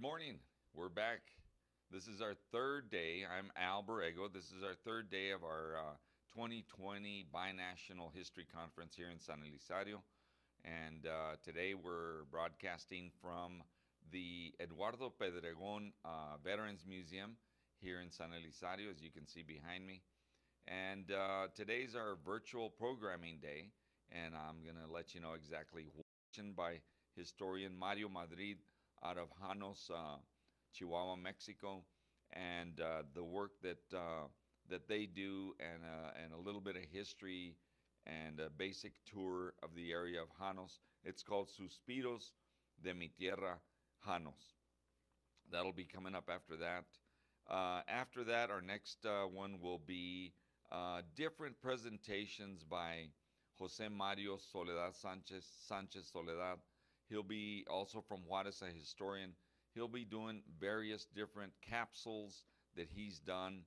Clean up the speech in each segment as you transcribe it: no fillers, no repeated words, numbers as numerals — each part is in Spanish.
morning. We're back. This is our third day. I'm Al Borrego. This is our third day of our 2020 Binational History Conference here in San Elizario. And today we're broadcasting from the Eduardo Pedregon Veterans Museum here in San Elizario, as you can see behind me. And today's our virtual programming day, and I'm going to let you know exactly what by historian Mario Madrid out of Janos, Chihuahua, Mexico, and the work that they do, and a little bit of history and a basic tour of the area of Janos. It's called Suspiros de mi Tierra, Janos. That'll be coming up after that. After that, our next one will be different presentations by Jose Mario Soledad Sanchez Soledad. He'll be also from Juarez, a historian. He'll be doing various different capsules that he's done.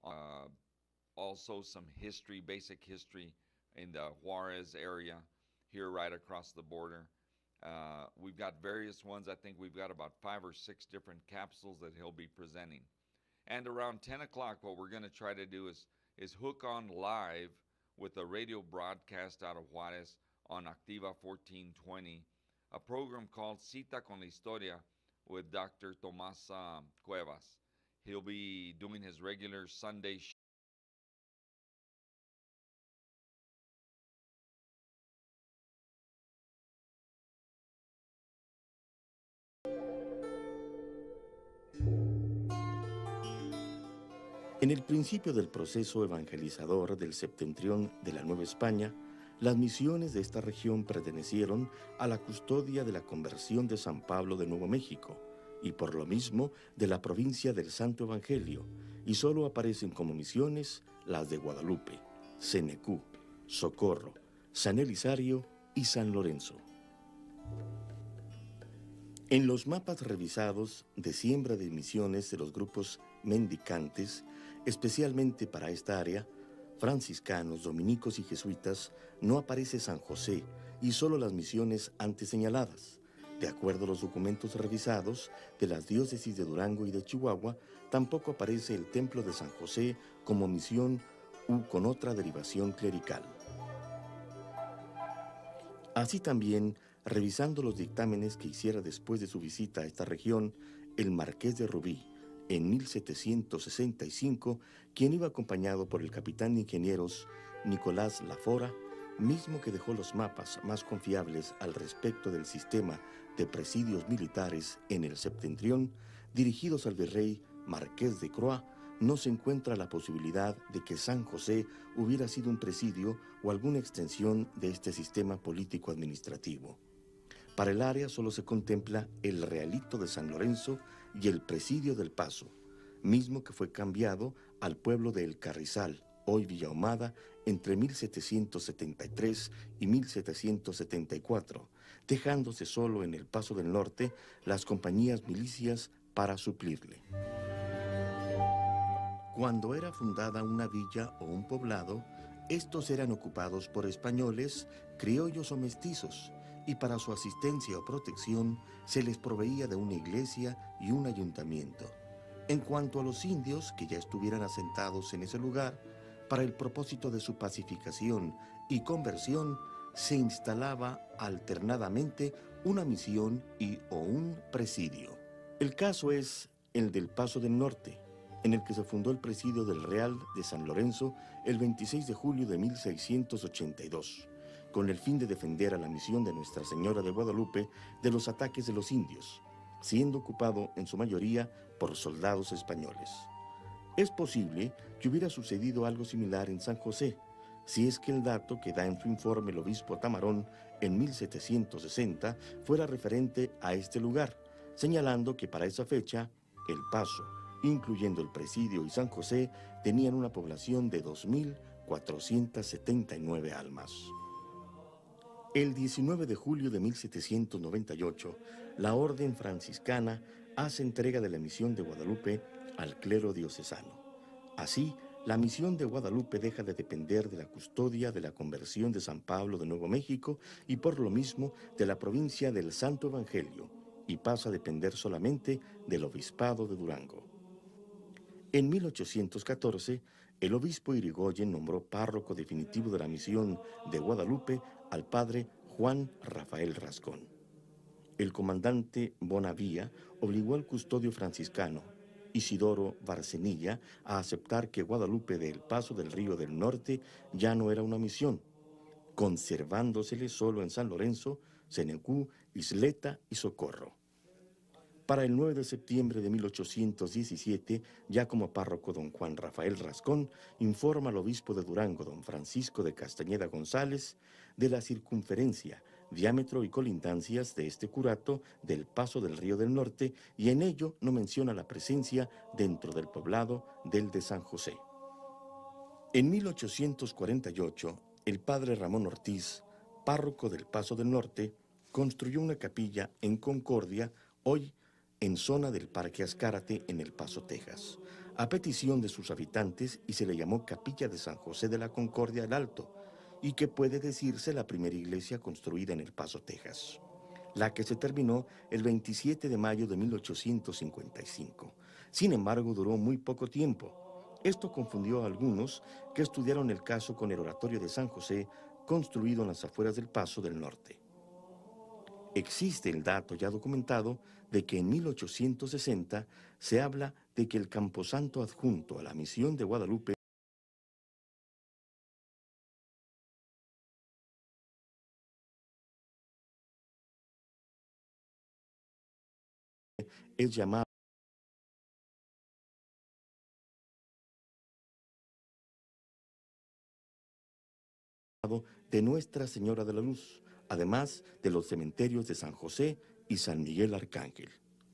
Also some history, basic history in the Juarez area here right across the border. We've got various ones. I think we've got about 5 or 6 different capsules that he'll be presenting. And around 10 o'clock, what we're going to try to do is hook on live with a radio broadcast out of Juarez on Activa 1420, a program called Cita con la Historia with Dr. Tomás Cuevas. He'll be doing his regular Sunday show. En el principio del proceso evangelizador del septentrión de la Nueva España, las misiones de esta región pertenecieron a la custodia de la conversión de San Pablo de Nuevo México y por lo mismo de la provincia del Santo Evangelio, y solo aparecen como misiones las de Guadalupe, Cenecú, Socorro, San Elizario y San Lorenzo. En los mapas revisados de siembra de misiones de los grupos mendicantes, especialmente para esta área, franciscanos, dominicos y jesuitas, no aparece San José y solo las misiones antes señaladas. De acuerdo a los documentos revisados de las diócesis de Durango y de Chihuahua, tampoco aparece el templo de San José como misión u con otra derivación clerical. Así también, revisando los dictámenes que hiciera después de su visita a esta región, el marqués de Rubí, en 1765, quien iba acompañado por el capitán de ingenieros Nicolás Lafora, mismo que dejó los mapas más confiables al respecto del sistema de presidios militares en el septentrión, dirigidos al virrey Marqués de Croix, no se encuentra la posibilidad de que San José hubiera sido un presidio o alguna extensión de este sistema político-administrativo. Para el área solo se contempla el realito de San Lorenzo y el presidio del Paso, mismo que fue cambiado al pueblo de El Carrizal, hoy Villahumada, entre 1773 y 1774, dejándose solo en el Paso del Norte las compañías milicias para suplirle. Cuando era fundada una villa o un poblado, estos eran ocupados por españoles, criollos o mestizos, y para su asistencia o protección se les proveía de una iglesia y un ayuntamiento. En cuanto a los indios que ya estuvieran asentados en ese lugar, para el propósito de su pacificación y conversión, se instalaba alternadamente una misión y o un presidio. El caso es el del Paso del Norte, en el que se fundó el presidio del Real de San Lorenzo el 26 de julio de 1682, con el fin de defender a la misión de Nuestra Señora de Guadalupe de los ataques de los indios, siendo ocupado en su mayoría por soldados españoles. Es posible que hubiera sucedido algo similar en San José, si es que el dato que da en su informe el obispo Tamarón en 1760 fuera referente a este lugar, señalando que para esa fecha, El Paso, incluyendo el presidio y San José, tenían una población de 2.479 almas. El 19 de julio de 1798, la Orden Franciscana hace entrega de la misión de Guadalupe al clero diocesano. Así, la misión de Guadalupe deja de depender de la custodia de la conversión de San Pablo de Nuevo México y por lo mismo de la provincia del Santo Evangelio, y pasa a depender solamente del obispado de Durango. En 1814, el obispo Irigoyen nombró párroco definitivo de la misión de Guadalupe al padre Juan Rafael Rascón. El comandante Bonavía obligó al custodio franciscano, Isidoro Barcenilla, a aceptar que Guadalupe del Paso del Río del Norte ya no era una misión, conservándosele solo en San Lorenzo, Cenecú, Isleta y Socorro. Para el 9 de septiembre de 1817, ya como párroco don Juan Rafael Rascón, informa al obispo de Durango, don Francisco de Castañeda González, de la circunferencia, diámetro y colindancias de este curato del Paso del Río del Norte, y en ello no menciona la presencia dentro del poblado del de San José. En 1848, el padre Ramón Ortiz, párroco del Paso del Norte, construyó una capilla en Concordia, hoy en zona del Parque Azcárate en El Paso, Texas, a petición de sus habitantes, y se le llamó Capilla de San José de la Concordia el Alto, y que puede decirse la primera iglesia construida en El Paso, Texas, la que se terminó el 27 de mayo de 1855. Sin embargo, duró muy poco tiempo. Esto confundió a algunos que estudiaron el caso con el oratorio de San José, construido en las afueras del Paso del Norte. Existe el dato ya documentado de que en 1860 se habla de que el camposanto adjunto a la misión de Guadalupe es llamado de Nuestra Señora de la Luz, además de los cementerios de San José y San Miguel Arcángel.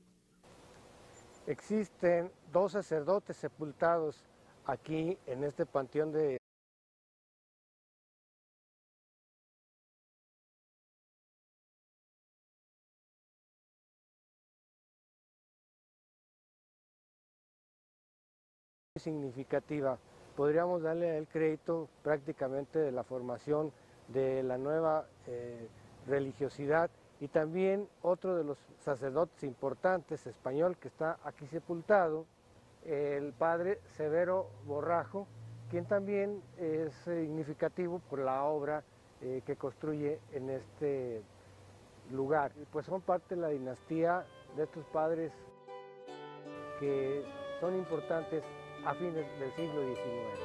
Existen 2 sacerdotes sepultados aquí en este panteón de significativa. Podríamos darle el crédito prácticamente de la formación de la nueva religiosidad, y también otro de los sacerdotes importantes español que está aquí sepultado, el padre Severo Borrajo, quien también es significativo por la obra que construye en este lugar. Pues son parte de la dinastía de estos padres que son importantes a fines del siglo XIX.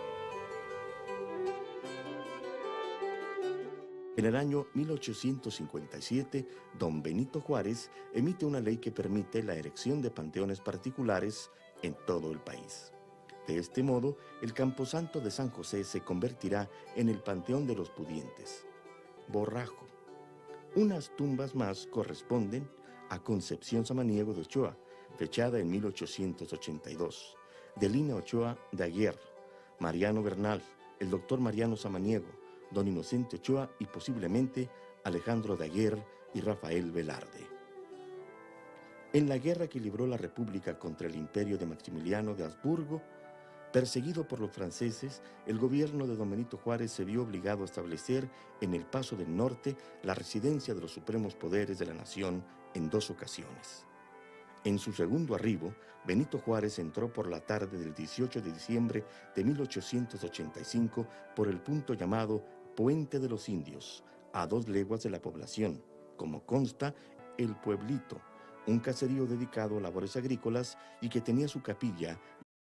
En el año 1857, don Benito Juárez emite una ley que permite la erección de panteones particulares en todo el país. De este modo, el camposanto de San José se convertirá en el panteón de los pudientes. Borrajo. Unas tumbas más corresponden a Concepción Samaniego de Ochoa, fechada en 1882, de Lina Ochoa de Aguirre, Mariano Bernal, el doctor Mariano Samaniego, don Inocente Ochoa y posiblemente Alejandro de Aguirre y Rafael Velarde. En la guerra que libró la República contra el imperio de Maximiliano de Habsburgo, perseguido por los franceses, el gobierno de don Benito Juárez se vio obligado a establecer en el Paso del Norte la residencia de los supremos poderes de la nación en 2 ocasiones. En su segundo arribo, Benito Juárez entró por la tarde del 18 de diciembre de 1885 por el punto llamado Puente de los Indios, a 2 leguas de la población, como consta El Pueblito, un caserío dedicado a labores agrícolas y que tenía su capilla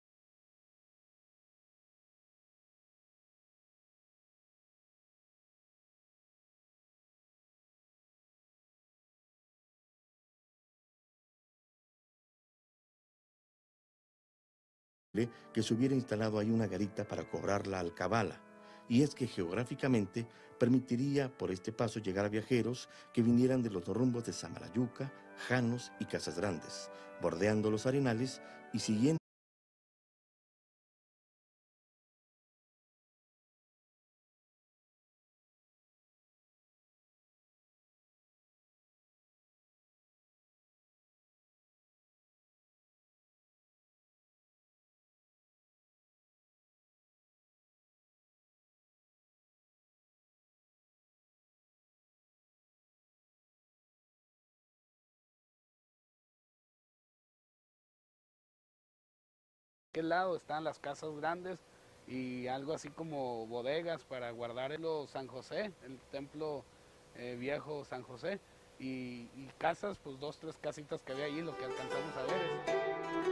que se hubiera instalado ahí una garita para cobrar la alcabala, y es que geográficamente permitiría por este paso llegar a viajeros que vinieran de los rumbos de Samalayuca, Janos y Casas Grandes, bordeando los arenales y siguiendo aquel lado están las casas grandes y algo así como bodegas para guardar el San José, el templo viejo San José, y casas, pues 2, 3 casitas que había ahí, lo que alcanzamos a ver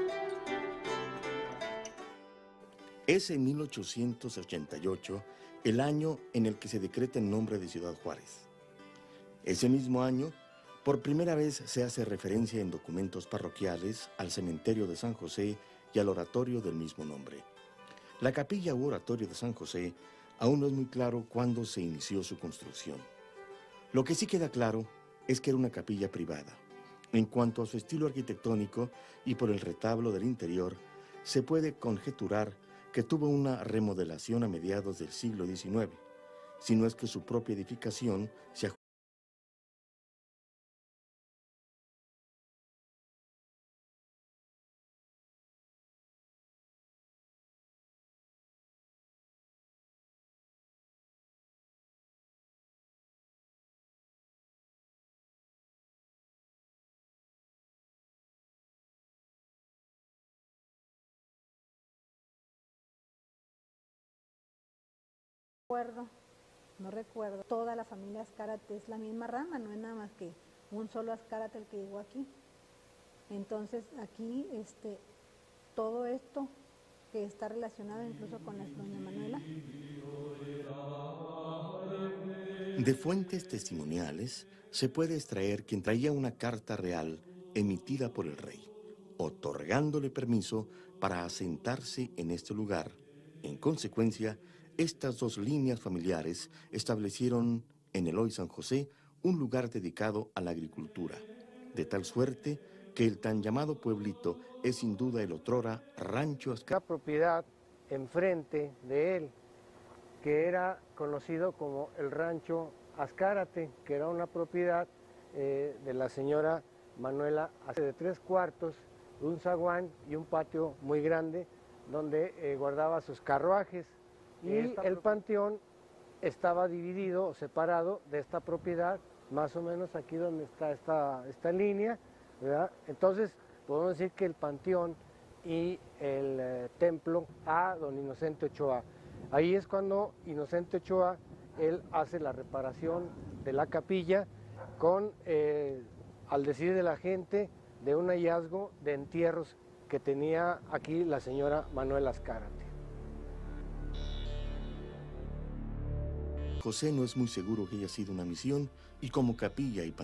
Es en 1888 el año en el que se decreta el nombre de Ciudad Juárez. Ese mismo año, por primera vez se hace referencia en documentos parroquiales al cementerio de San José y al oratorio del mismo nombre. La capilla u oratorio de San José aún no es muy claro cuándo se inició su construcción. Lo que sí queda claro es que era una capilla privada. En cuanto a su estilo arquitectónico y por el retablo del interior, se puede conjeturar que tuvo una remodelación a mediados del siglo XIX, si no es que su propia edificación se No recuerdo, toda la familia Azcárate es la misma rama, no es nada más que un solo Azcárate el que llegó aquí. Entonces aquí todo esto que está relacionado incluso con la doña Manuela. De fuentes testimoniales se puede extraer que traía una carta real emitida por el rey, otorgándole permiso para asentarse en este lugar. En consecuencia, estas dos líneas familiares establecieron en el hoy San José un lugar dedicado a la agricultura, de tal suerte que el tan llamado pueblito es sin duda el otrora Rancho Azcárate. La propiedad enfrente de él, que era conocido como el Rancho Azcárate, que era una propiedad de la señora Manuela, de 3 cuartos, un zaguán y un patio muy grande donde guardaba sus carruajes. Y el panteón estaba dividido o separado de esta propiedad, más o menos aquí donde está esta línea, ¿verdad? Entonces podemos decir que el panteón y el templo a don Inocente Ochoa. Ahí es cuando Inocente Ochoa, él hace la reparación de la capilla con, al decir de la gente, de un hallazgo de entierros que tenía aquí la señora Manuela Azcárate. José no es muy seguro que haya sido una misión y como capilla y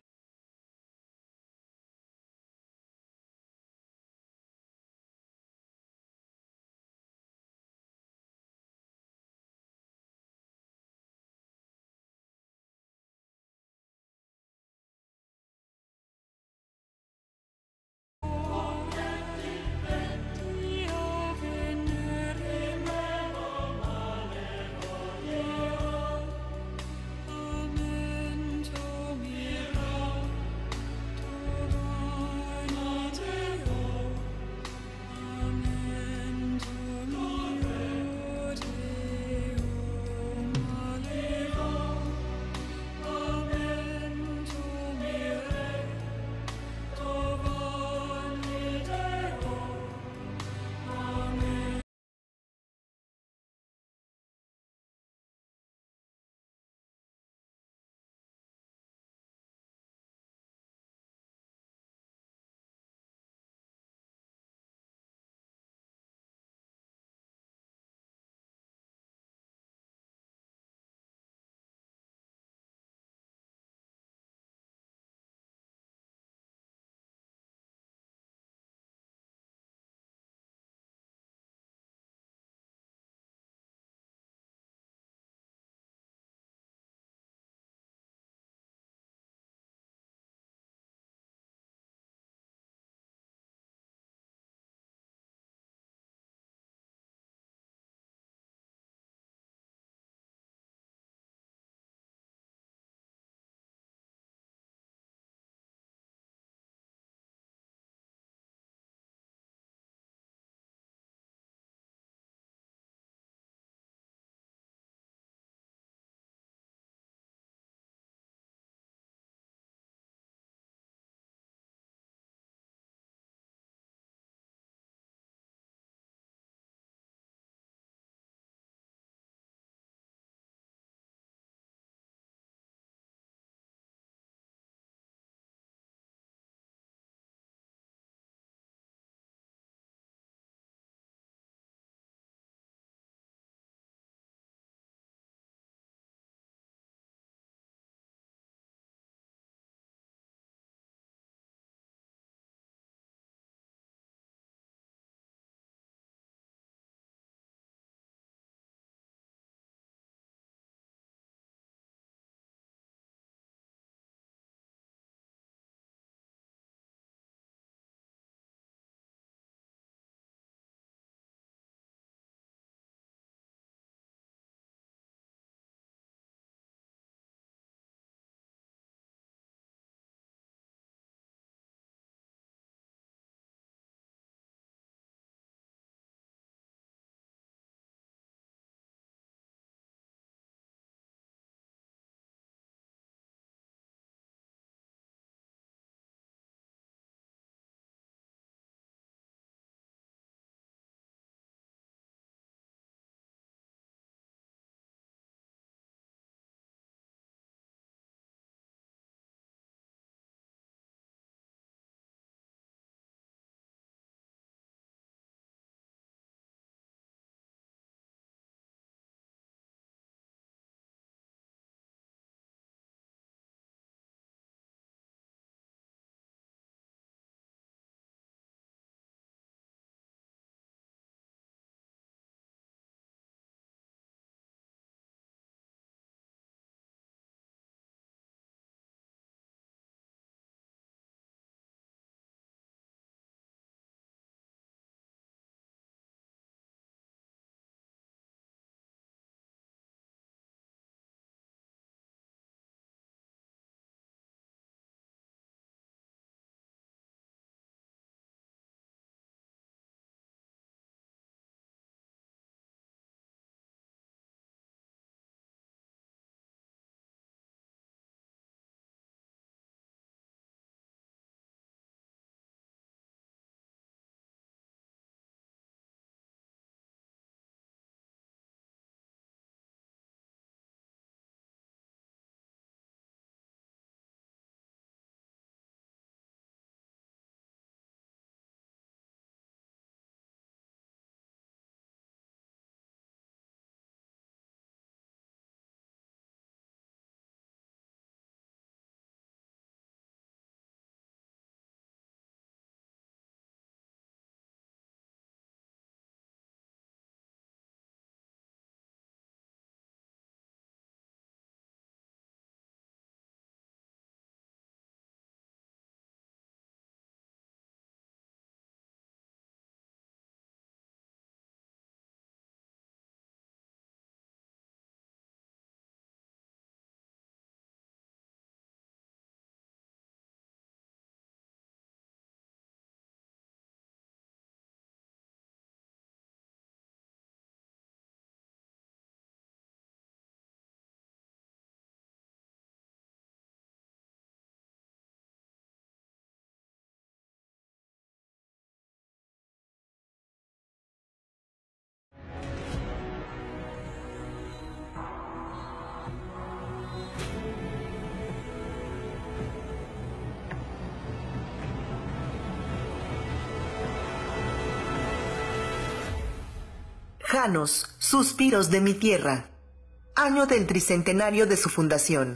Janos, Suspiros de mi tierra. Año del tricentenario de su fundación.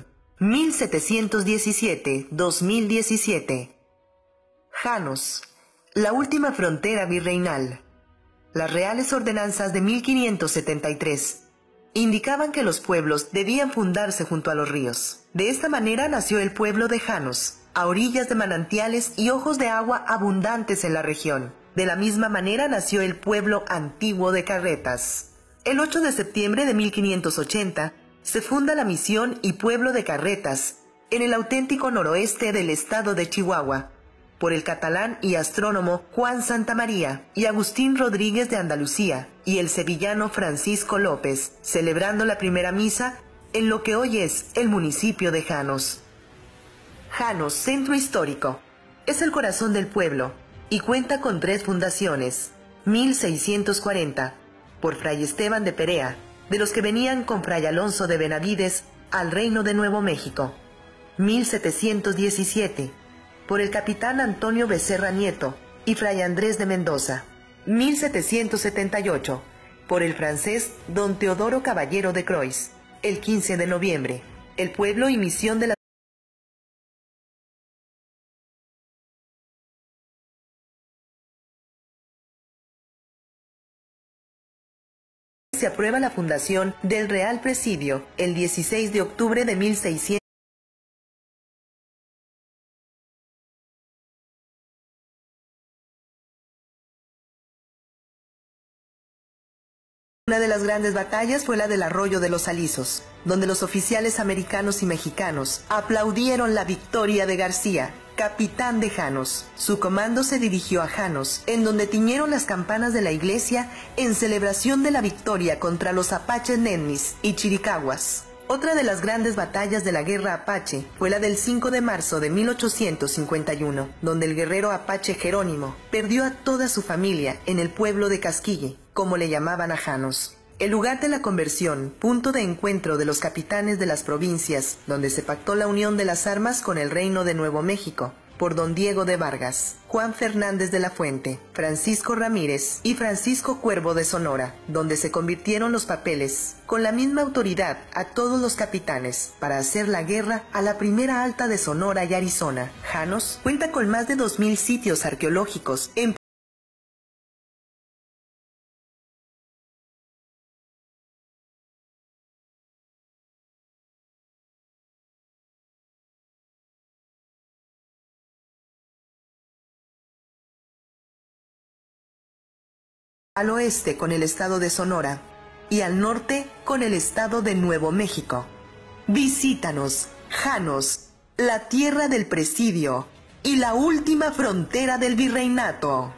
1717-2017. Janos, la última frontera virreinal. Las reales ordenanzas de 1573 indicaban que los pueblos debían fundarse junto a los ríos. De esta manera nació el pueblo de Janos, a orillas de manantiales y ojos de agua abundantes en la región. De la misma manera nació el pueblo antiguo de Carretas. El 8 de septiembre de 1580 se funda la misión y pueblo de Carretas, en el auténtico noroeste del estado de Chihuahua, por el catalán y astrónomo Juan Santamaría y Agustín Rodríguez de Andalucía y el sevillano Francisco López, celebrando la primera misa en lo que hoy es el municipio de Janos. Janos, centro histórico, es el corazón del pueblo y cuenta con 3 fundaciones. 1640, por Fray Esteban de Perea, de los que venían con Fray Alonso de Benavides al Reino de Nuevo México. 1717, por el capitán Antonio Becerra Nieto y Fray Andrés de Mendoza. 1778, por el francés don Teodoro Caballero de Croix. El 15 de noviembre, el pueblo y misión de la se aprueba la fundación del Real Presidio el 16 de octubre de 1600. Una de las grandes batallas fue la del Arroyo de los Alisos, donde los oficiales americanos y mexicanos aplaudieron la victoria de García, capitán de Janos. Su comando se dirigió a Janos, en donde tiñeron las campanas de la iglesia en celebración de la victoria contra los apaches Nennis y Chiricahuas. Otra de las grandes batallas de la guerra apache fue la del 5 de marzo de 1851, donde el guerrero apache Jerónimo perdió a toda su familia en el pueblo de Casquille, como le llamaban a Janos. El lugar de la conversión, punto de encuentro de los capitanes de las provincias, donde se pactó la unión de las armas con el reino de Nuevo México, por don Diego de Vargas, Juan Fernández de la Fuente, Francisco Ramírez y Francisco Cuervo de Sonora, donde se convirtieron los papeles, con la misma autoridad a todos los capitanes, para hacer la guerra a la primera alta de Sonora y Arizona. Janos cuenta con más de 2000 sitios arqueológicos en al oeste con el estado de Sonora y al norte con el estado de Nuevo México. Visítanos, Janos, la tierra del presidio y la última frontera del virreinato.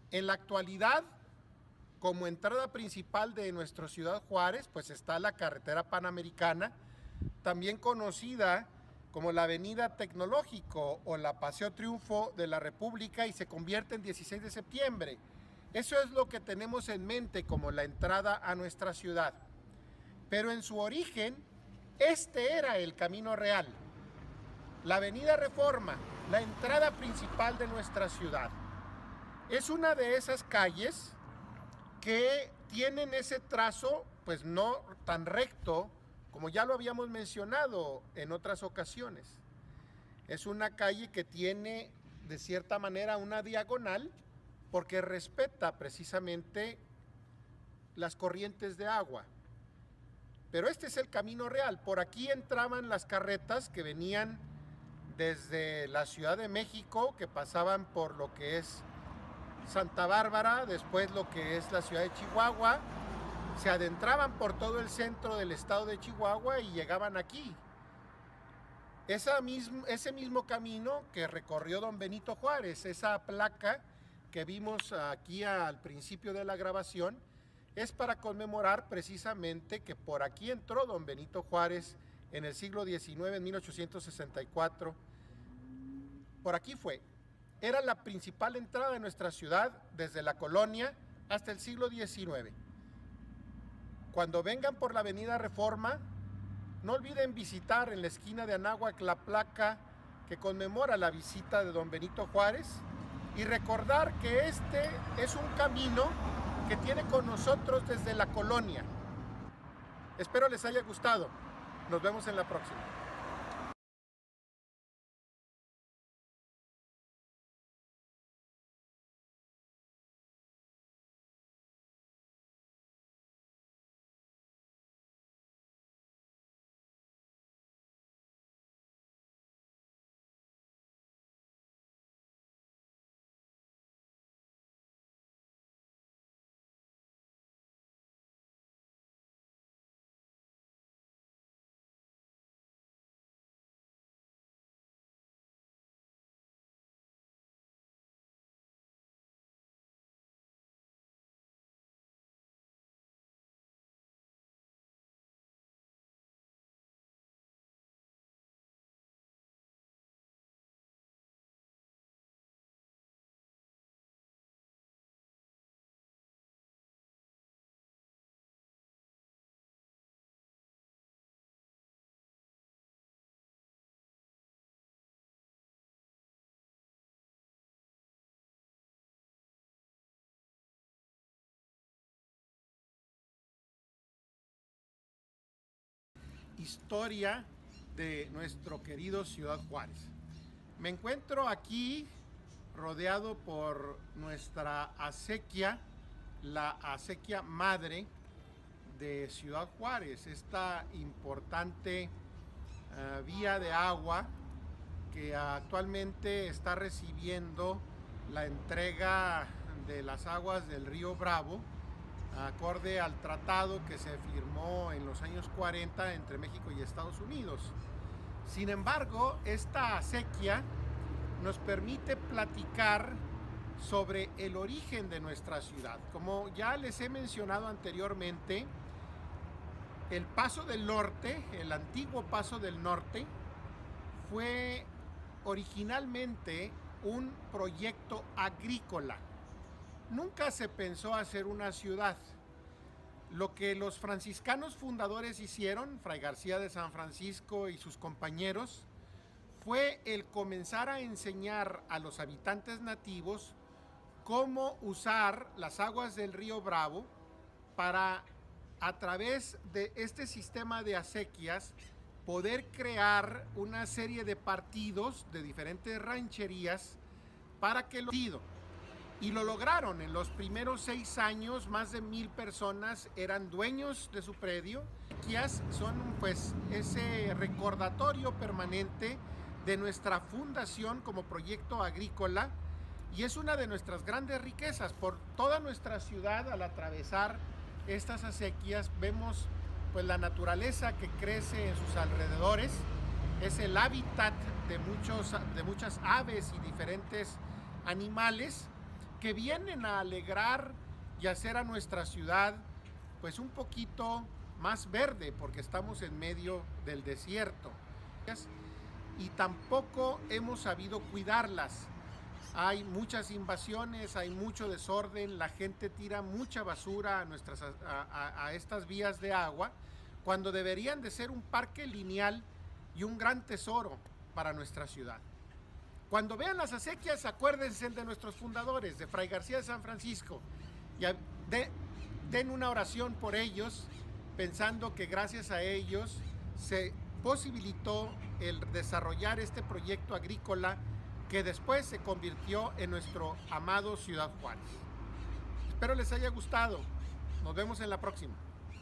En la actualidad, como entrada principal de nuestra ciudad Juárez, pues está la carretera panamericana, también conocida como la Avenida Tecnológico o la Paseo Triunfo de la República, y se convierte en 16 de septiembre. Eso es lo que tenemos en mente como la entrada a nuestra ciudad. Pero en su origen, este era el camino real. La Avenida Reforma, la entrada principal de nuestra ciudad. Es una de esas calles que tienen ese trazo, pues no tan recto, como ya lo habíamos mencionado en otras ocasiones. Es una calle que tiene, de cierta manera, una diagonal, porque respeta precisamente las corrientes de agua. Pero este es el camino real. Por aquí entraban las carretas que venían desde la Ciudad de México, que pasaban por lo que es Santa Bárbara, después lo que es la ciudad de Chihuahua, se adentraban por todo el centro del estado de Chihuahua y llegaban aquí. Ese mismo camino que recorrió don Benito Juárez, esa placa que vimos aquí al principio de la grabación, es para conmemorar precisamente que por aquí entró don Benito Juárez en el siglo XIX, en 1864. Por aquí fue. Era la principal entrada de nuestra ciudad desde la colonia hasta el siglo XIX. Cuando vengan por la Avenida Reforma, no olviden visitar en la esquina de Anáhuac la placa que conmemora la visita de don Benito Juárez y recordar que este es un camino que tiene con nosotros desde la colonia. Espero les haya gustado. Nos vemos en la próxima. Historia de nuestro querido Ciudad Juárez. Me encuentro aquí rodeado por nuestra acequia, la acequia madre de Ciudad Juárez, esta importante vía de agua que actualmente está recibiendo la entrega de las aguas del río Bravo, acorde al tratado que se firmó en los años 40 entre México y Estados Unidos. Sin embargo, esta acequia nos permite platicar sobre el origen de nuestra ciudad. Como ya les he mencionado anteriormente, el Paso del Norte, el antiguo Paso del Norte, fue originalmente un proyecto agrícola. Nunca se pensó hacer una ciudad. Lo que los franciscanos fundadores hicieron, Fray García de San Francisco y sus compañeros, fue el comenzar a enseñar a los habitantes nativos cómo usar las aguas del río Bravo para, a través de este sistema de acequias, poder crear una serie de partidos de diferentes rancherías para que y lo lograron. En los primeros 6 años, más de 1000 personas eran dueños de su predio. Acequias son pues ese recordatorio permanente de nuestra fundación como proyecto agrícola, y es una de nuestras grandes riquezas. Por toda nuestra ciudad, al atravesar estas acequias, vemos pues la naturaleza que crece en sus alrededores. Es el hábitat de muchas aves y diferentes animales, que vienen a alegrar y hacer a nuestra ciudad pues un poquito más verde, porque estamos en medio del desierto y tampoco hemos sabido cuidarlas. Hay muchas invasiones, hay mucho desorden, la gente tira mucha basura a estas vías de agua, cuando deberían de ser un parque lineal y un gran tesoro para nuestra ciudad. Cuando vean las acequias, acuérdense de nuestros fundadores, de Fray García de San Francisco, y den una oración por ellos, pensando que gracias a ellos se posibilitó el desarrollar este proyecto agrícola que después se convirtió en nuestro amado Ciudad Juárez. Espero les haya gustado. Nos vemos en la próxima.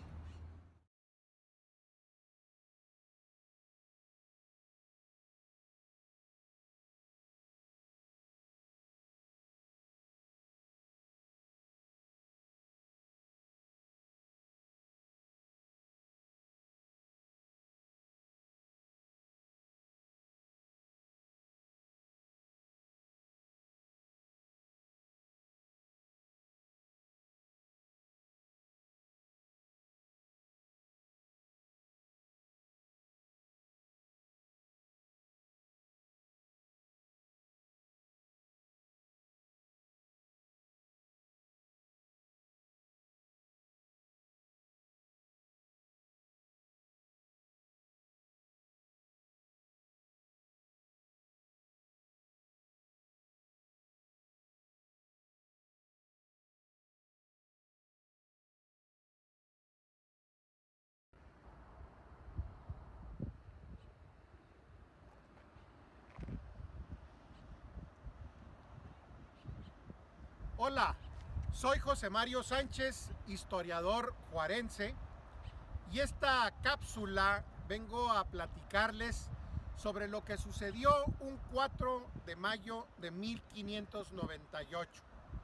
Hola, soy José Mario Sánchez, historiador juarense, y esta cápsula vengo a platicarles sobre lo que sucedió un 4 de mayo de 1598.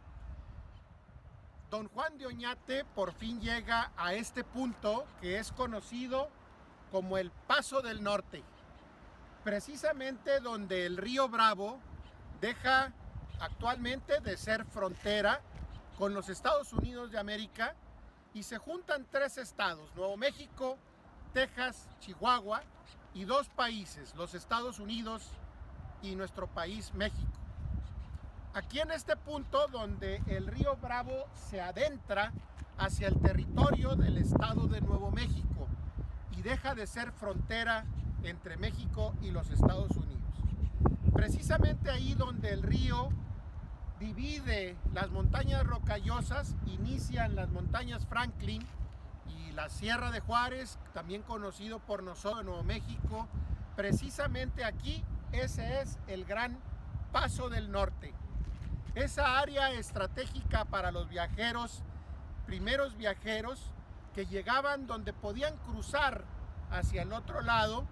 Don Juan de Oñate por fin llega a este punto que es conocido como el Paso del Norte, precisamente donde el río Bravo deja actualmente de ser frontera con los Estados Unidos de América y se juntan tres estados, Nuevo México, Texas, Chihuahua, y dos países, los Estados Unidos y nuestro país México. Aquí en este punto donde el río Bravo se adentra hacia el territorio del estado de Nuevo México y deja de ser frontera entre México y los Estados Unidos. Precisamente ahí donde el río divide las montañas rocallosas, inician las montañas Franklin y la Sierra de Juárez, también conocido por nosotros en Nuevo México. Precisamente aquí, ese es el gran Paso del Norte. Esa área estratégica para los viajeros, primeros viajeros que llegaban donde podían cruzar hacia el otro lado,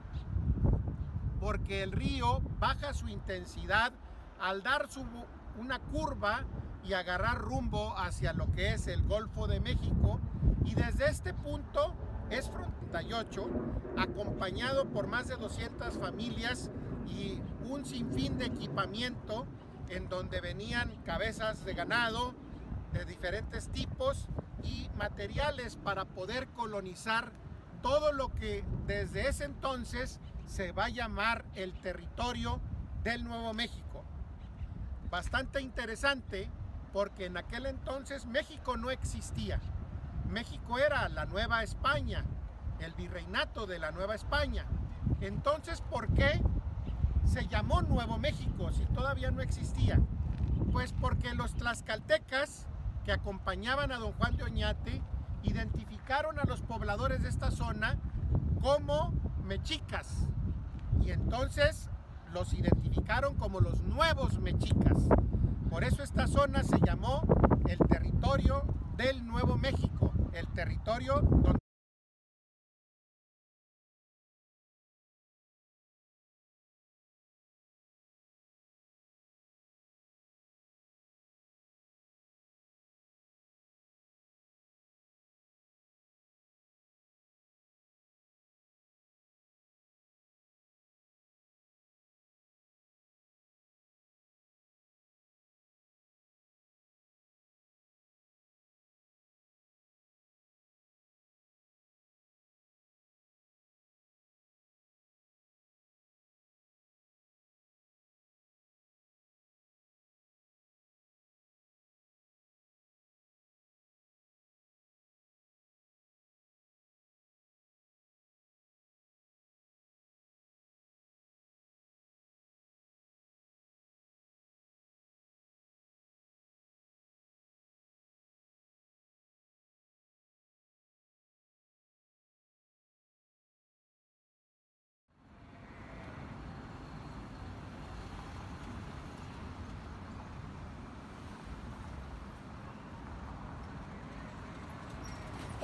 porque el río baja su intensidad al dar una curva y agarrar rumbo hacia lo que es el Golfo de México, y desde este punto es frontera, acompañado por más de 200 familias y un sinfín de equipamiento en donde venían cabezas de ganado de diferentes tipos y materiales para poder colonizar todo lo que desde ese entonces se va a llamar el territorio del Nuevo México. Bastante interesante porque en aquel entonces México no existía. México era la Nueva España, el virreinato de la Nueva España. Entonces, ¿por qué se llamó Nuevo México si todavía no existía? Pues porque los tlaxcaltecas que acompañaban a don Juan de Oñate identificaron a los pobladores de esta zona como mexicas, y entonces los identificaron como los nuevos mexicas. Por eso esta zona se llamó el territorio del Nuevo México, el territorio donde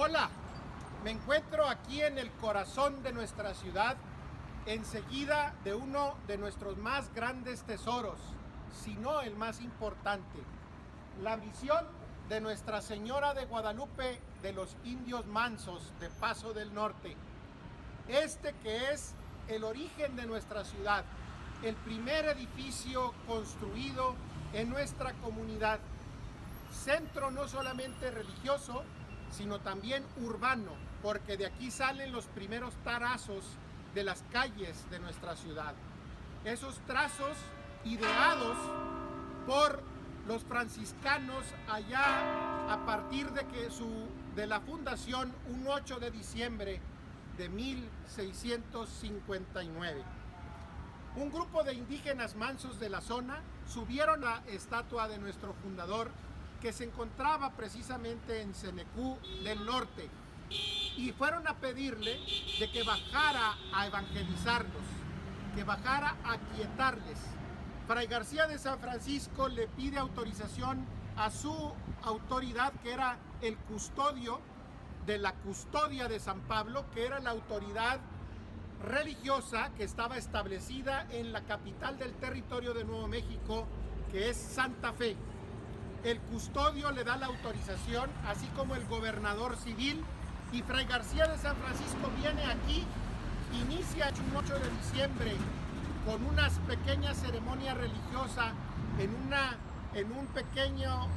Hola, me encuentro aquí en el corazón de nuestra ciudad, enseguida de uno de nuestros más grandes tesoros, si no el más importante, la visión de Nuestra Señora de Guadalupe de los Indios Mansos de Paso del Norte. Este que es el origen de nuestra ciudad, el primer edificio construido en nuestra comunidad, centro no solamente religioso, sino también urbano, porque de aquí salen los primeros trazos de las calles de nuestra ciudad. Esos trazos ideados por los franciscanos allá a partir de la fundación un 8 de diciembre de 1659. Un grupo de indígenas mansos de la zona subieron la estatua de nuestro fundador, que se encontraba precisamente en Cenecú del Norte, y fueron a pedirle de que bajara a evangelizarlos, que bajara a quietarles. Fray García de San Francisco le pide autorización a su autoridad, que era el custodio de la custodia de San Pablo, que era la autoridad religiosa que estaba establecida en la capital del territorio de Nuevo México, que es Santa Fe. El custodio le da la autorización, así como el gobernador civil, y Fray García de San Francisco viene aquí, inicia un 8 de diciembre con una pequeña ceremonia religiosa en un pequeño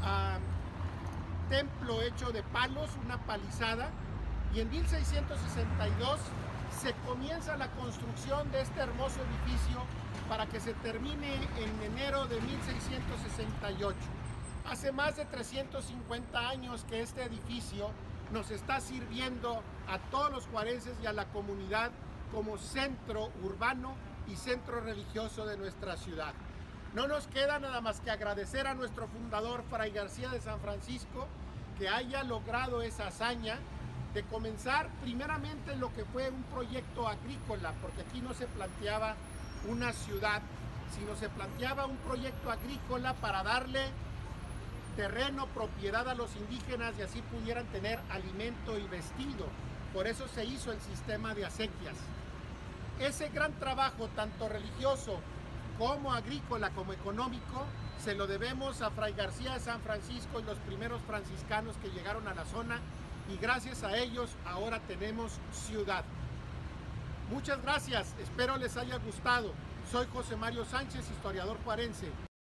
templo hecho de palos, una palizada, y en 1662 se comienza la construcción de este hermoso edificio para que se termine en enero de 1668. Hace más de 350 años que este edificio nos está sirviendo a todos los juarenses y a la comunidad como centro urbano y centro religioso de nuestra ciudad. No nos queda nada más que agradecer a nuestro fundador, Fray García de San Francisco, que haya logrado esa hazaña de comenzar primeramente lo que fue un proyecto agrícola, porque aquí no se planteaba una ciudad, sino se planteaba un proyecto agrícola para darle terreno, propiedad a los indígenas y así pudieran tener alimento y vestido. Por eso se hizo el sistema de acequias. Ese gran trabajo, tanto religioso como agrícola como económico, se lo debemos a Fray García de San Francisco y los primeros franciscanos que llegaron a la zona, y gracias a ellos ahora tenemos ciudad. Muchas gracias, espero les haya gustado. Soy José Mario Sánchez, historiador juarense.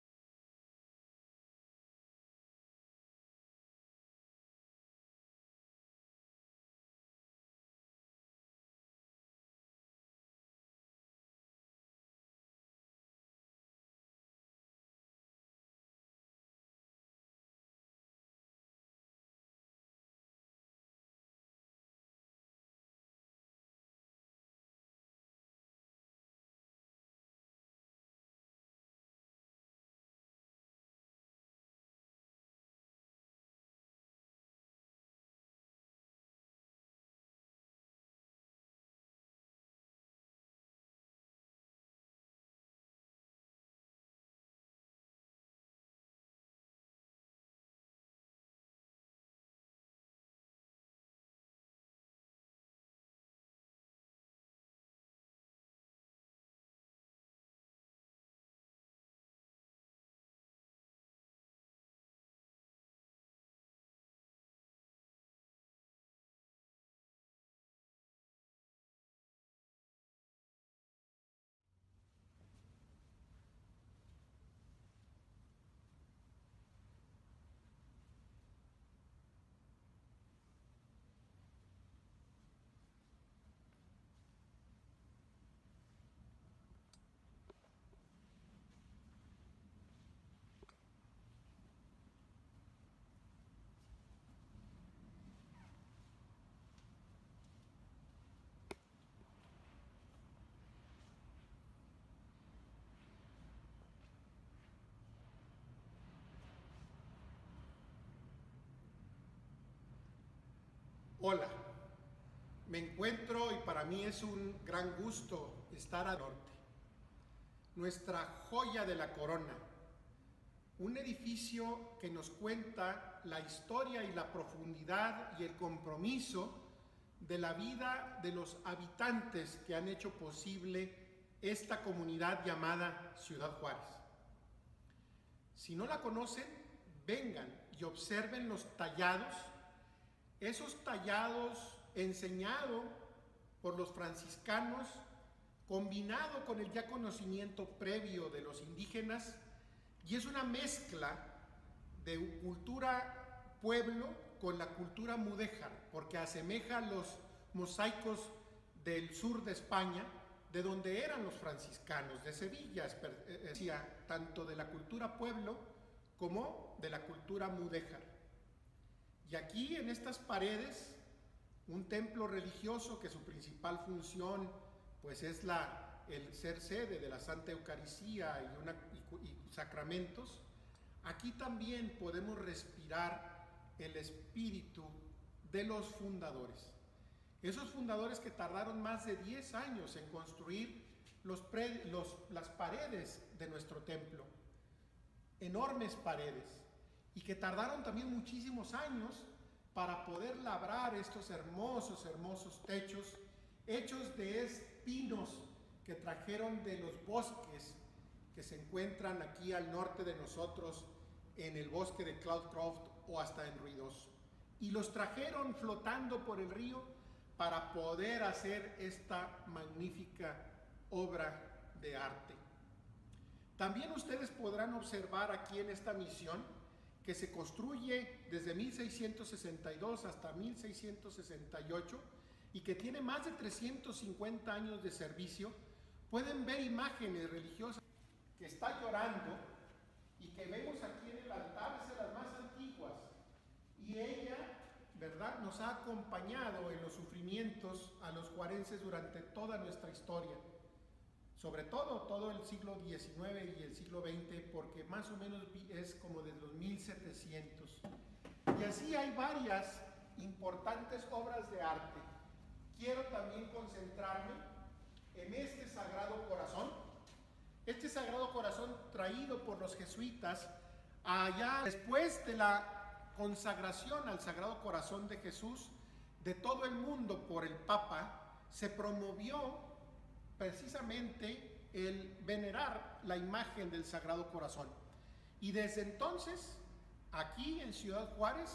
Hola, me encuentro y para mí es un gran gusto estar al norte, nuestra joya de la corona, un edificio que nos cuenta la historia y la profundidad y el compromiso de la vida de los habitantes que han hecho posible esta comunidad llamada Ciudad Juárez. Si no la conocen, vengan y observen los tallados, esos tallados enseñados por los franciscanos, combinado con el ya conocimiento previo de los indígenas, y es una mezcla de cultura pueblo con la cultura mudéjar, porque asemeja los mosaicos del sur de España, de donde eran los franciscanos, de Sevilla, tanto de la cultura pueblo como de la cultura mudéjar. Y aquí en estas paredes, un templo religioso que su principal función pues es el ser sede de la Santa Eucaristía y sacramentos, aquí también podemos respirar el espíritu de los fundadores. Esos fundadores que tardaron más de 10 años en construir las paredes de nuestro templo, enormes paredes, y que tardaron también muchísimos años para poder labrar estos hermosos, hermosos techos hechos de espinos que trajeron de los bosques que se encuentran aquí al norte de nosotros, en el bosque de Cloudcroft o hasta en Ruidoso. Y los trajeron flotando por el río para poder hacer esta magnífica obra de arte. También ustedes podrán observar aquí en esta misión que se construye desde 1662 hasta 1668 y que tiene más de 350 años de servicio. Pueden ver imágenes religiosas que está llorando y que vemos aquí en el altar, es de las más antiguas, y ella, ¿verdad?, nos ha acompañado en los sufrimientos a los juarenses durante toda nuestra historia, sobre todo el siglo XIX y el siglo XX, porque más o menos es como desde los 1700. Y así hay varias importantes obras de arte. Quiero también concentrarme en este Sagrado Corazón. Este Sagrado Corazón traído por los jesuitas allá después de la consagración al Sagrado Corazón de Jesús de todo el mundo por el Papa, se promovió precisamente el venerar la imagen del Sagrado Corazón. Y desde entonces, aquí en Ciudad Juárez,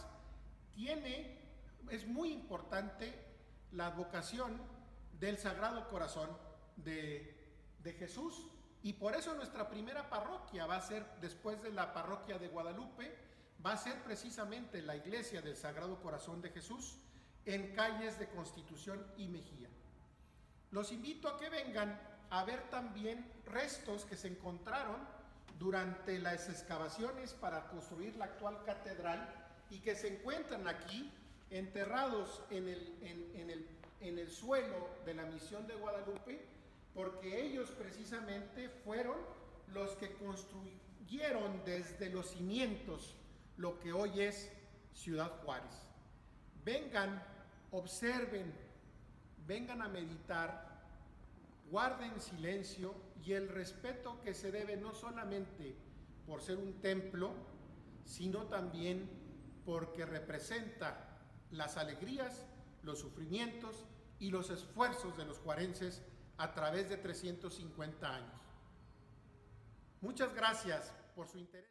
es muy importante la advocación del Sagrado Corazón de Jesús, y por eso nuestra primera parroquia va a ser, después de la parroquia de Guadalupe, va a ser precisamente la iglesia del Sagrado Corazón de Jesús en calles de Constitución y Mejía. Los invito a que vengan a ver también restos que se encontraron durante las excavaciones para construir la actual catedral y que se encuentran aquí enterrados en el suelo de la misión de Guadalupe, porque ellos precisamente fueron los que construyeron desde los cimientos lo que hoy es Ciudad Juárez. Vengan, observen, vengan a meditar, guarden silencio y el respeto que se debe no solamente por ser un templo, sino también porque representa las alegrías, los sufrimientos y los esfuerzos de los juarenses a través de 350 años. Muchas gracias por su interés.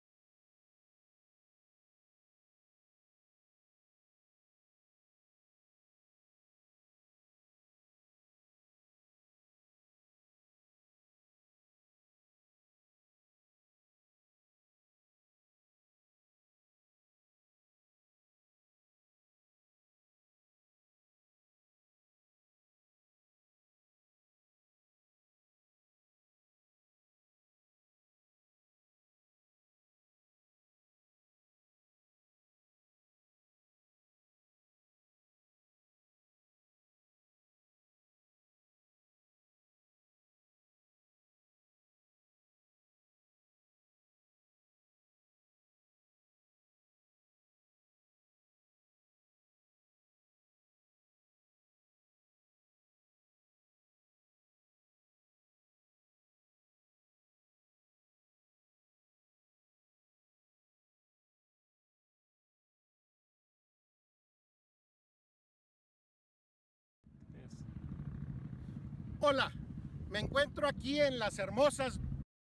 Hola, me encuentro aquí en las hermosas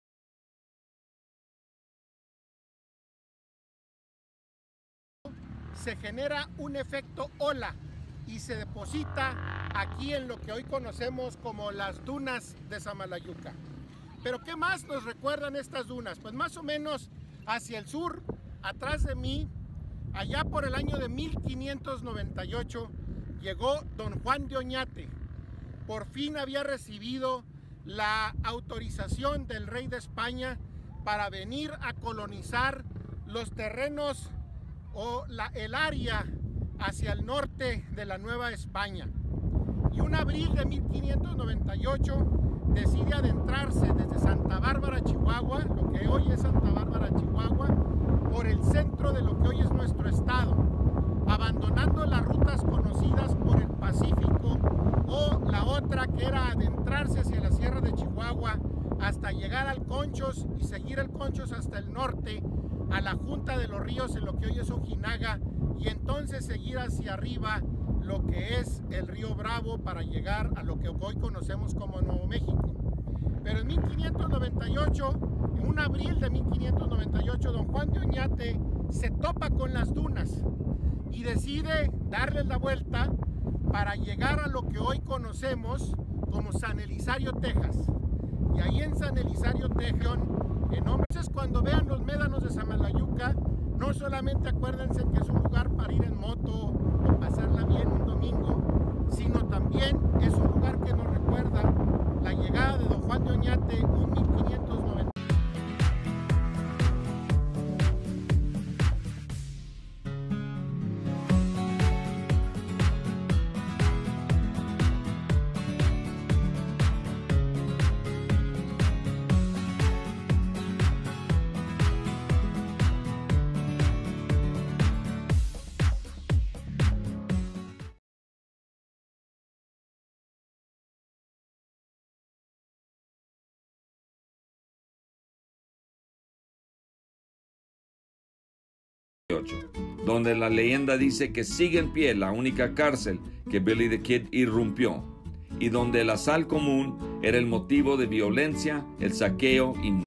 se genera un efecto ola y se deposita aquí en lo que hoy conocemos como las dunas de Samalayuca. Pero ¿qué más nos recuerdan estas dunas? Pues más o menos hacia el sur, atrás de mí, allá por el año de 1598, llegó don Juan de Oñate. Por fin había recibido la autorización del rey de España para venir a colonizar los terrenos o el área hacia el norte de la Nueva España. Y un abril de 1598 decide adentrarse desde Santa Bárbara, Chihuahua, lo que hoy es Santa Bárbara, Chihuahua, por el centro de lo que hoy es nuestro estado, abandonando las rutas conocidas por el Pacífico o la otra que era adentrarse hacia la Sierra de Chihuahua hasta llegar al Conchos y seguir el Conchos hasta el norte a la Junta de los Ríos en lo que hoy es Ojinaga y entonces seguir hacia arriba lo que es el río Bravo para llegar a lo que hoy conocemos como Nuevo México. Pero en 1598, en un abril de 1598, don Juan de Oñate se topa con las dunas y decide darles la vuelta para llegar a lo que hoy conocemos como San Elizario, Texas. Y ahí en San Elizario, Texas, entonces cuando vean los médanos de Samalayuca, no solamente acuérdense que es un lugar para ir en moto o pasarla bien un domingo, sino también es un lugar que nos recuerda la llegada de don Juan de Oñate en 1590. Donde la leyenda dice que sigue en pie la única cárcel que Billy the Kid irrumpió, y donde la sal común era el motivo de violencia, el saqueo y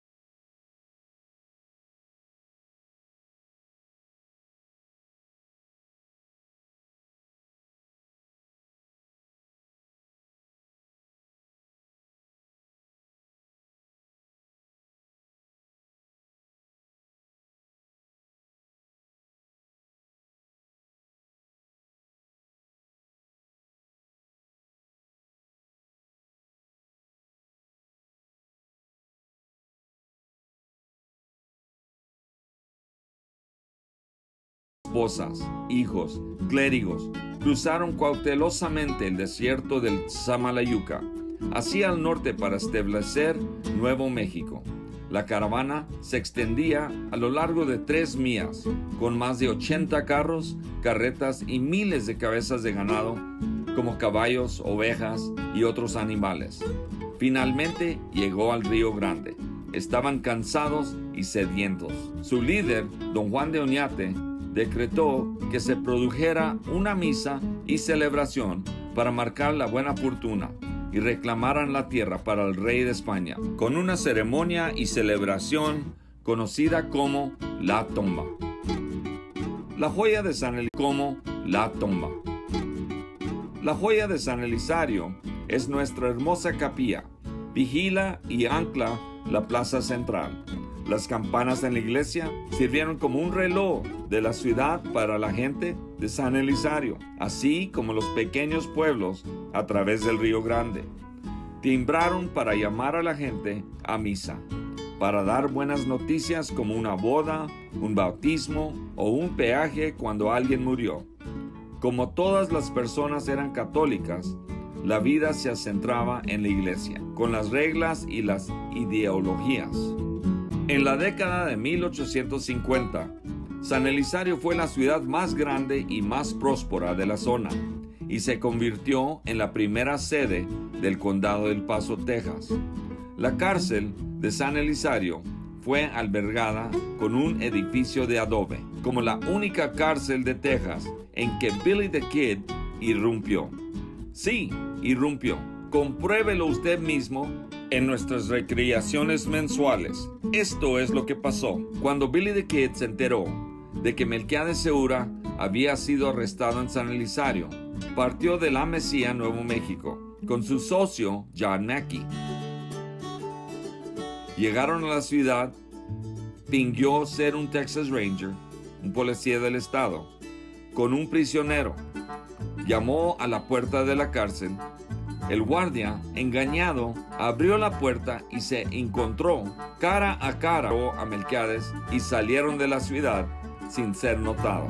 esposas, hijos, clérigos, cruzaron cautelosamente el desierto del Samalayuca, hacia el norte para establecer Nuevo México. La caravana se extendía a lo largo de 3 millas, con más de 80 carros, carretas y miles de cabezas de ganado, como caballos, ovejas y otros animales. Finalmente llegó al Río Grande. Estaban cansados y sedientos. Su líder, don Juan de Oñate, decretó que se produjera una misa y celebración para marcar la buena fortuna y reclamaran la tierra para el rey de España, con una ceremonia y celebración conocida como la tomba. La joya de San Elizario como la tomba. La joya de San Elizario es nuestra hermosa capilla. Vigila y ancla la plaza central. Las campanas en la iglesia sirvieron como un reloj de la ciudad para la gente de San Elizario, así como los pequeños pueblos a través del Río Grande. Timbraron para llamar a la gente a misa, para dar buenas noticias como una boda, un bautismo o un peaje cuando alguien murió. Como todas las personas eran católicas, la vida se centraba en la iglesia, con las reglas y las ideologías. En la década de 1850, San Elizario fue la ciudad más grande y más próspera de la zona y se convirtió en la primera sede del condado del Paso, Texas. La cárcel de San Elizario fue albergada con un edificio de adobe, como la única cárcel de Texas en que Billy the Kid irrumpió. Sí, irrumpió. Compruébelo usted mismo en nuestras recreaciones mensuales. Esto es lo que pasó. Cuando Billy the Kid se enteró de que Melquiades Segura había sido arrestado en San Elizario, partió de La Mesía, Nuevo México, con su socio John Mackey. Llegaron a la ciudad, fingió ser un Texas Ranger, un policía del estado, con un prisionero. Llamó a la puerta de la cárcel. El guardia, engañado, abrió la puerta y se encontró cara a cara a Melquiades y salieron de la ciudad sin ser notado.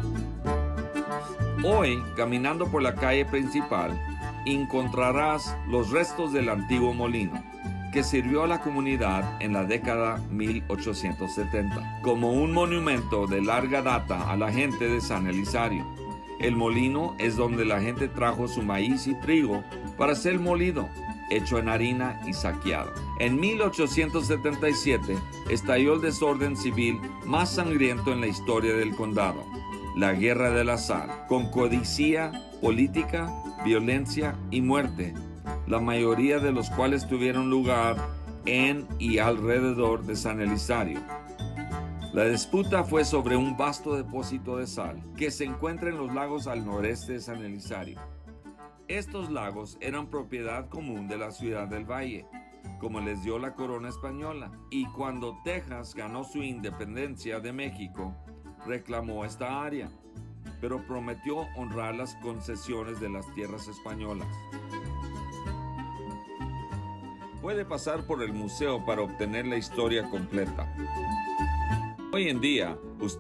Hoy, caminando por la calle principal, encontrarás los restos del antiguo molino, que sirvió a la comunidad en la década 1870, como un monumento de larga data a la gente de San Elizario. El molino es donde la gente trajo su maíz y trigo para ser molido, hecho en harina y saqueado. En 1877 estalló el desorden civil más sangriento en la historia del condado, la Guerra de la Sal, con codicia, política, violencia y muerte, la mayoría de los cuales tuvieron lugar en y alrededor de San Elizario. La disputa fue sobre un vasto depósito de sal que se encuentra en los lagos al noreste de San Elizario. Estos lagos eran propiedad común de la ciudad del Valle, como les dio la corona española, y cuando Texas ganó su independencia de México, reclamó esta área, pero prometió honrar las concesiones de las tierras españolas. Puede pasar por el museo para obtener la historia completa. Hoy en día, usted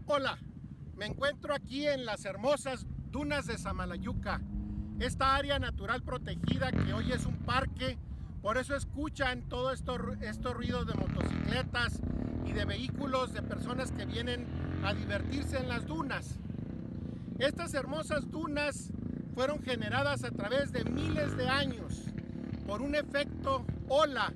Hola, me encuentro aquí en las hermosas dunas de Samalayuca, esta área natural protegida que hoy es un parque, por eso escuchan todos estos ruidos de motocicletas y de vehículos de personas que vienen a divertirse en las dunas. Estas hermosas dunas fueron generadas a través de miles de años por un efecto ola,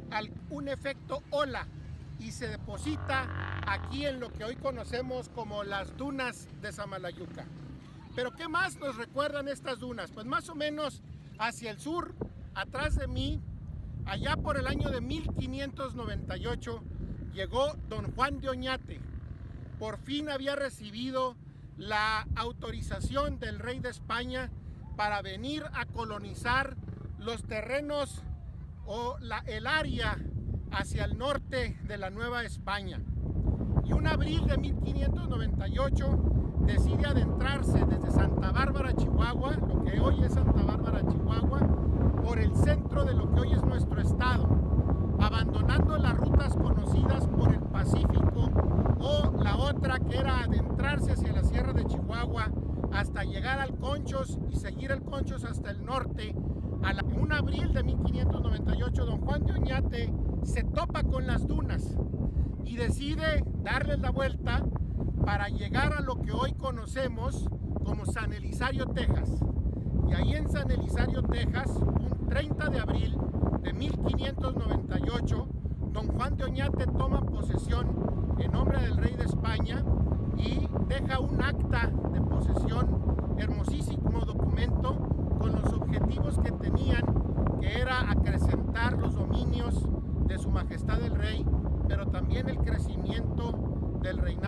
y se deposita aquí en lo que hoy conocemos como las dunas de Samalayuca. Pero ¿qué más nos recuerdan estas dunas? Pues más o menos hacia el sur, atrás de mí, allá por el año de 1598, llegó don Juan de Oñate. Por fin había recibido la autorización del rey de España para venir a colonizar los terrenos o el área hacia el norte de la Nueva España. Y un abril de 1598 decide adentrarse desde Santa Bárbara, Chihuahua, lo que hoy es Santa Bárbara, Chihuahua, por el centro de lo que hoy es nuestro estado, abandonando las rutas conocidas por el Pacífico o la otra que era adentrarse hacia la Sierra de Chihuahua hasta llegar al Conchos y seguir el Conchos hasta el norte. En un abril de 1598, don Juan de Oñate se topa con las dunas y decide darles la vuelta para llegar a lo que hoy conocemos como San Elizario, Texas. Y ahí en San Elizario, Texas, un 30 de abril de 1598, don Juan de Oñate toma posesión en nombre del rey de España y deja un acta de posesión, hermosísimo documento, con los objetivos que tenían, que era acrecentar los dominios de su majestad el rey, pero también el crecimiento del reinado.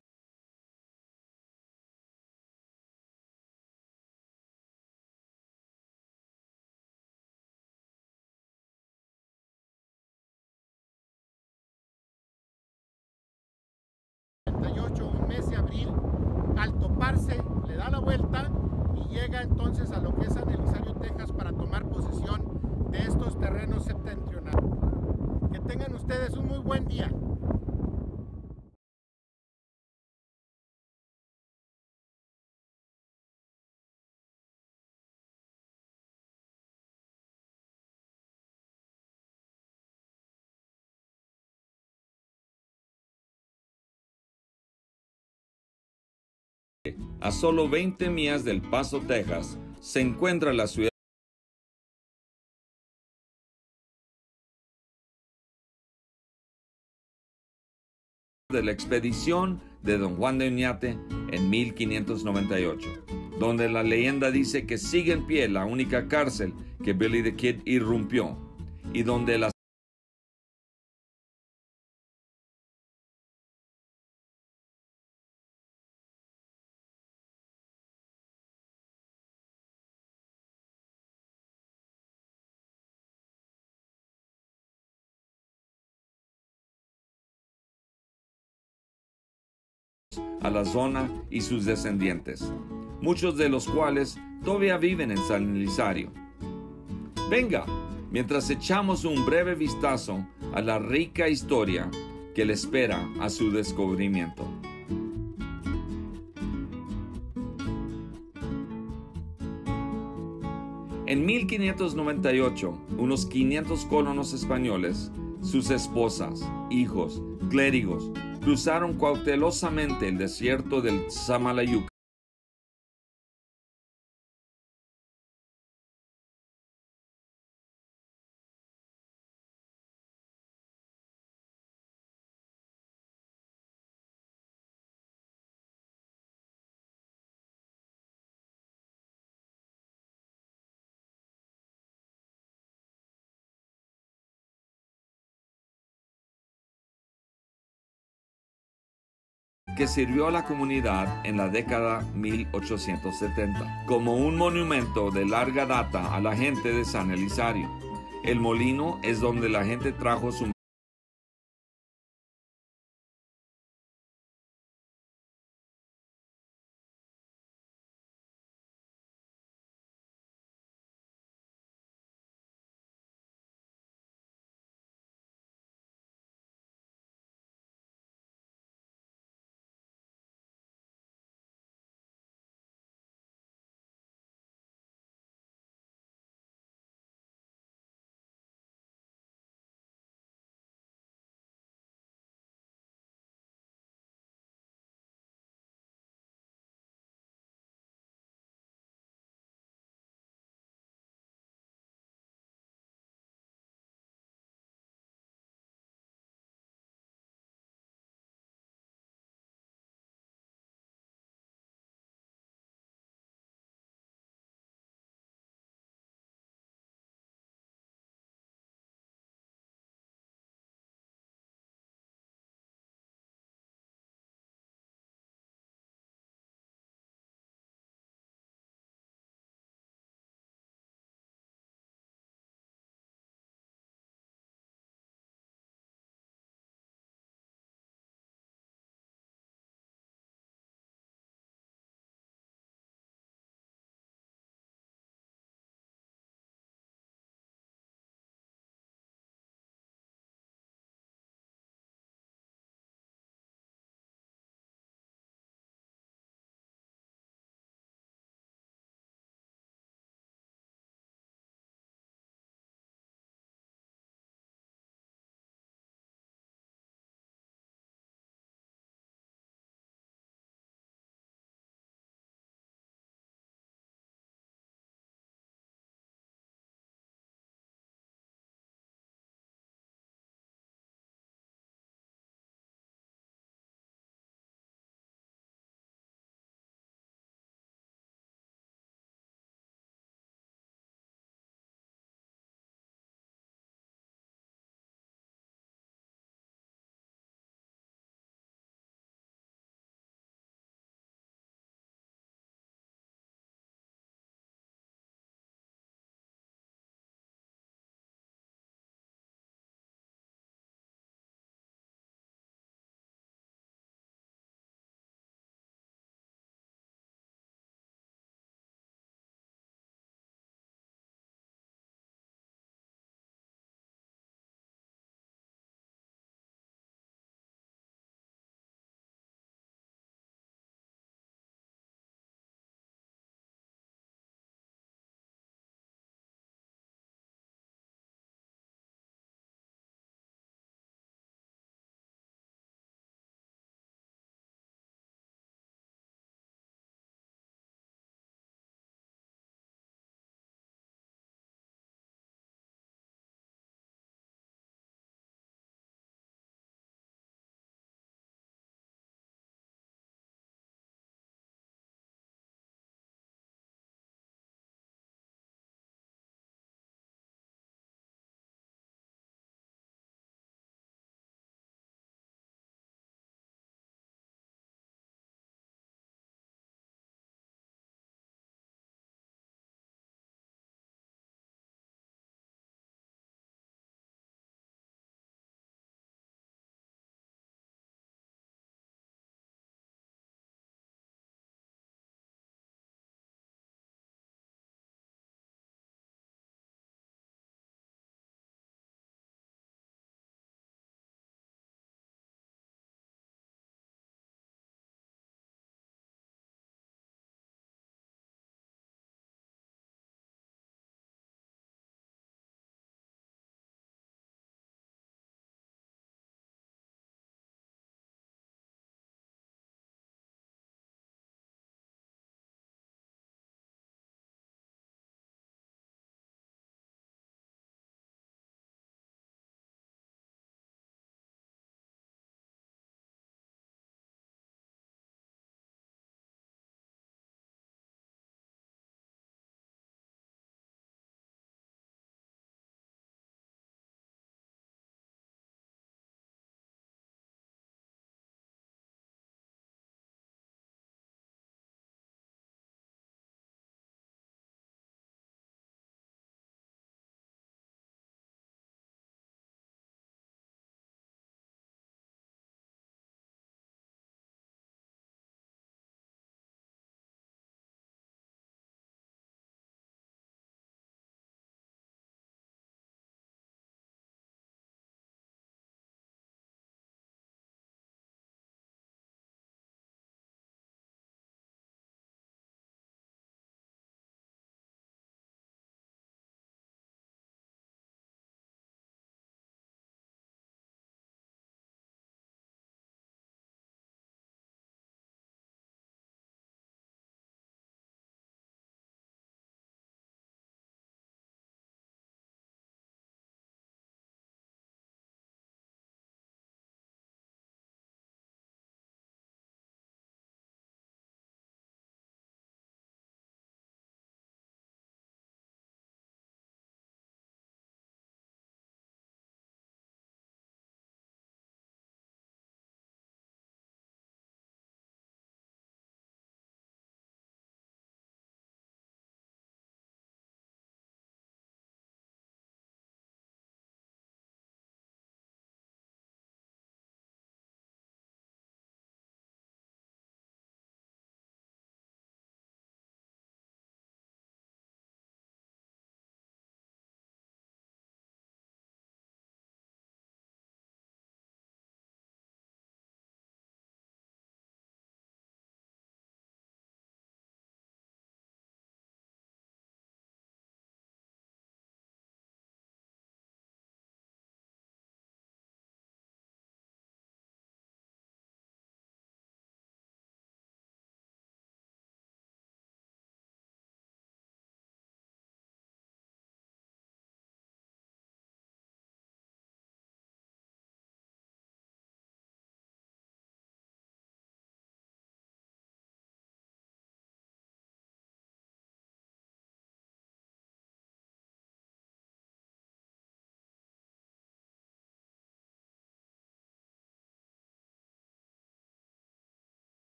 Un mes de abril, al toparse, le da la vuelta y llega entonces a lo que es San Elizario, Texas, para tomar posesión de estos terrenos septentrionales. Que tengan ustedes un muy buen día. A solo 20 millas del Paso, Texas, se encuentra la ciudad de la expedición de don Juan de Oñate en 1598, donde la leyenda dice que sigue en pie la única cárcel que Billy the Kid irrumpió y donde las a la zona y sus descendientes, muchos de los cuales todavía viven en San Elizario. Venga, mientras echamos un breve vistazo a la rica historia que le espera a su descubrimiento. En 1598, unos 500 colonos españoles, sus esposas, hijos, clérigos, cruzaron cautelosamente el desierto del Samalayuca. Que sirvió a la comunidad en la década 1870 como un monumento de larga data a la gente de San Elizario. El molino es donde la gente trajo su